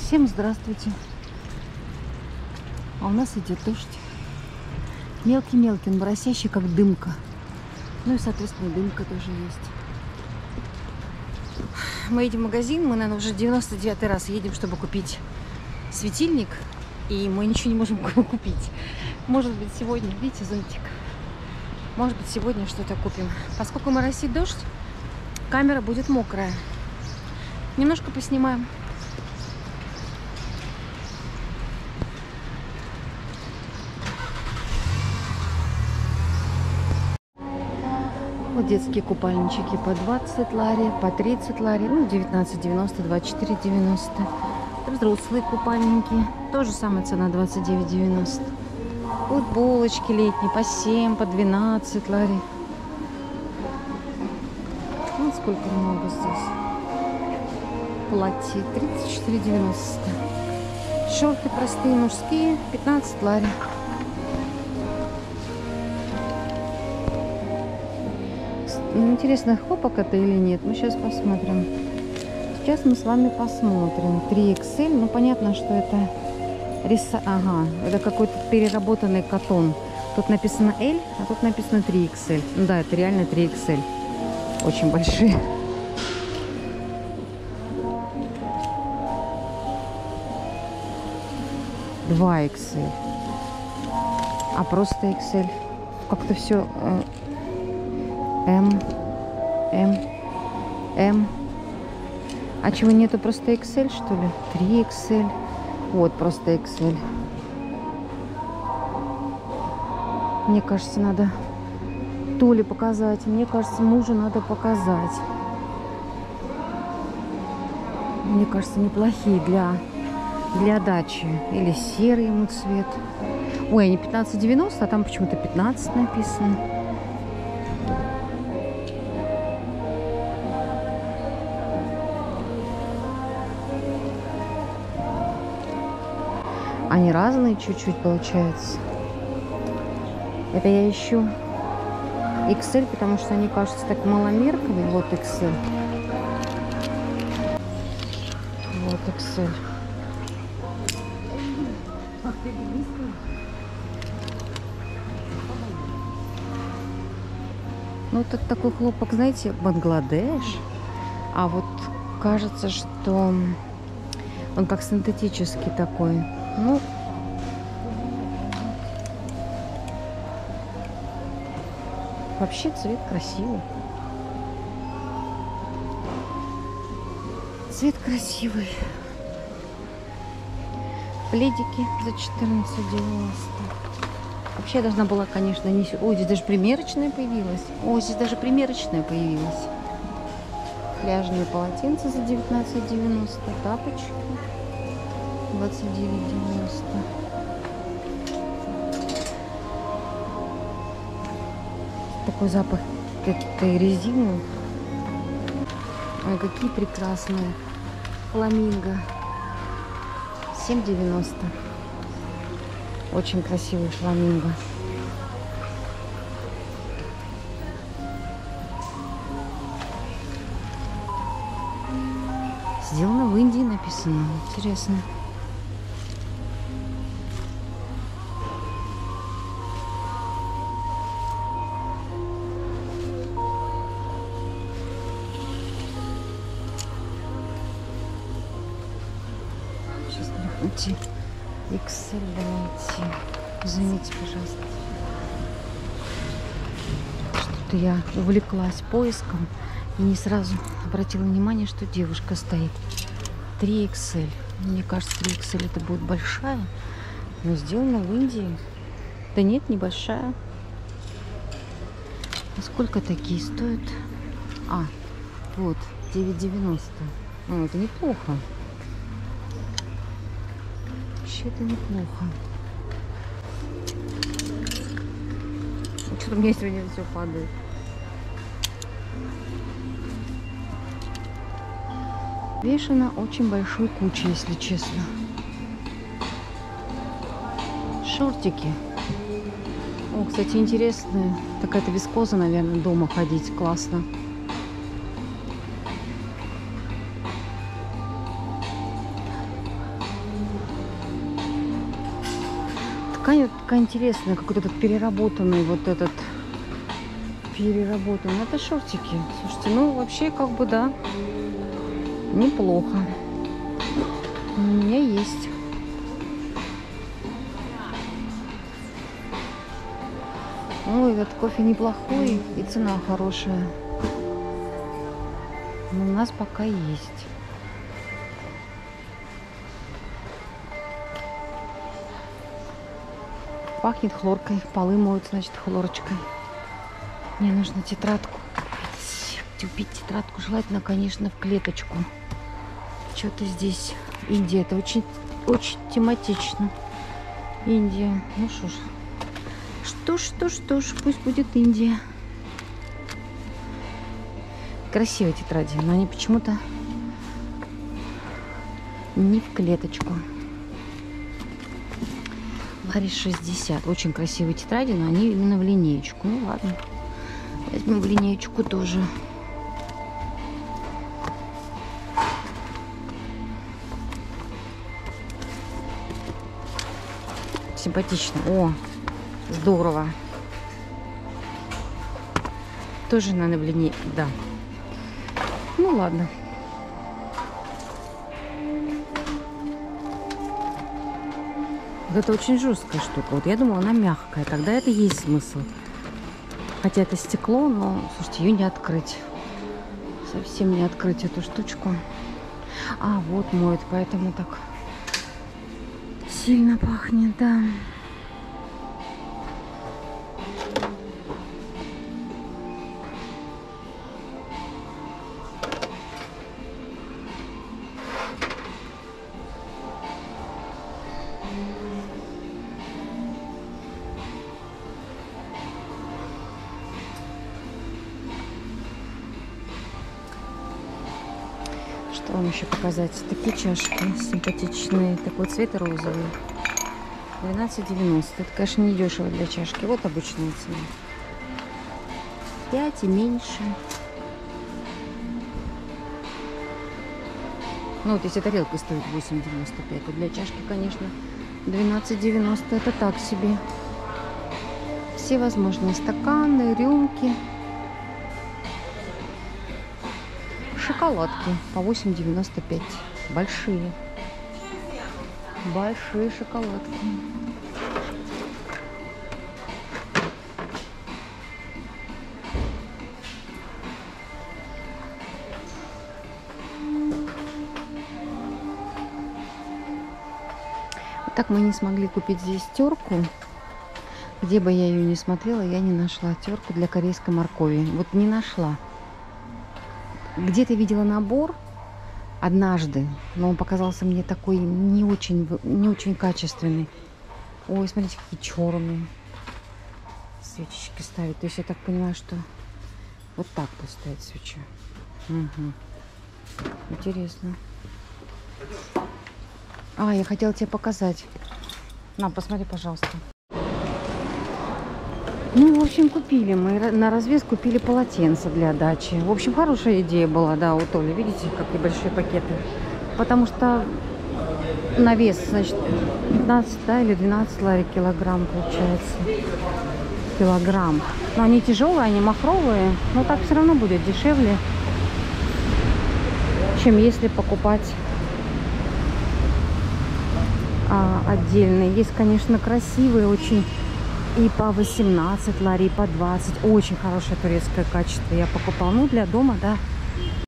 Всем здравствуйте. А у нас идет дождь. Мелкий-мелкий, он моросящий, как дымка. Ну и, соответственно, дымка тоже есть. Мы едем в магазин, мы, наверное, уже 99-й раз едем, чтобы купить светильник. И мы ничего не можем купить. Может быть, сегодня, видите, зонтик. Может быть, сегодня что-то купим. Поскольку моросит дождь, камера будет мокрая. Немножко поснимаем. Вот детские купальнички по 20 лари, по 30 лари, ну 19,90, 24,90. Взрослые купальники, тоже самая цена 29,90. Футболочки летние по 7, по 12 лари. Вот сколько много здесь. Платье 34,90. Шорты простые мужские 15 лари. Интересно, хлопок это или нет? Мы сейчас посмотрим. Сейчас мы с вами посмотрим. 3XL. Ну, понятно, что это Ага, это какой-то переработанный катон. Тут написано L, а тут написано 3XL. Ну да, это реально 3XL. Очень большие. Два XL. А просто XL. Как-то все M. А чего нету просто XL, что ли? 3XL. Вот, просто XL. Мне кажется, надо Толе показать. Мне кажется, мужу надо показать. Мне кажется, неплохие для дачи. Или серый ему цвет. Ой, они 15,90, а там почему-то 15 написано. Они разные чуть-чуть получается. Это я ищу XL, потому что они кажутся так маломерками. Вот XL. Вот XL. Ну, вот это такой хлопок, знаете, Бангладеш. А вот кажется, что он как синтетический такой. Ну, вообще цвет красивый. Цвет красивый. Пледики за 14,90. Вообще я должна была, конечно, не... Ой, здесь даже примерочная появилась. Ой, здесь даже примерочная появилась. Пляжные полотенца за 19,90. Тапочки 29,90. Такой запах этой резины. Ой, какие прекрасные. Фламинго 7,90. Очень красивый фламинго. Сделано в Индии, написано. Интересно. Сейчас найти XL найти. Извините, пожалуйста. Что-то я увлеклась поиском и не сразу обратила внимание, что девушка стоит. 3XL. Мне кажется, 3XL это будет большая, но сделана в Индии. Да нет, небольшая. А сколько такие стоят? А, вот, 9,90. Ну, это неплохо. Вообще это неплохо. Что-то у меня сегодня все падает. Вешано очень большой кучей, если честно. Шортики. О, кстати, интересная. Такая-то вискоза, наверное, дома ходить. Классно. ткань вот такая интересная, какой-то этот переработанный, вот этот переработанный. Это шортики. Слушайте, ну вообще как бы да, неплохо. У меня есть. Ой, этот кофе неплохой и цена хорошая. Но у нас пока есть. Пахнет хлоркой. Полы моют, значит, хлорочкой. Мне нужно тетрадку купить. Тетрадку желательно, конечно, в клеточку. Что-то здесь. Индия. Это очень, очень тематично. Индия. Ну что ж. Что ж. Пусть будет Индия. Красивые тетради, но они почему-то не в клеточку. Ларри 60. Очень красивые тетради, но они именно в линеечку. Ну ладно. Возьмем в линеечку тоже. Симпатично. О, здорово. Тоже, наверное, в линейке. Да. Ну ладно. Это очень жесткая штука. Вот я думала, она мягкая. Тогда это есть смысл. Хотя это стекло, но, слушайте, ее не открыть. Совсем не открыть эту штучку. А, вот моет, поэтому так сильно пахнет, да. Что вам еще показать? Такие чашки симпатичные. Такой цвет розовый. 12,90. Это, конечно, не дешево для чашки. Вот обычная цена. 5 и меньше. Ну вот если тарелка стоит 8,95, то для чашки, конечно, 12,90 это так себе. Все возможные стаканы, рюмки. Шоколадки по 8,95. Большие. Большие шоколадки. Так мы не смогли купить здесь терку. Где бы я ее не смотрела, я не нашла терку для корейской моркови. Вот не нашла. Где-то видела набор однажды, но он показался мне такой не очень качественный. Ой, смотрите, какие черные свечечки ставят. То есть я так понимаю, что вот так будет стоять свеча. Угу. Интересно. А, я хотела тебе показать. На, посмотри, пожалуйста. Ну, в общем, купили мы на развес, купили полотенца для дачи. В общем, хорошая идея была, да, у Толи. Видите, какие большие пакеты. Потому что на вес, значит, 15, да, или 12 лари килограмм получается. Килограмм. Но они тяжелые, они махровые. Но так все равно будет дешевле, чем если покупать отдельные. Есть, конечно, красивые очень. И по 18 лари, по 20. Очень хорошее турецкое качество. Я покупала, ну, для дома, да.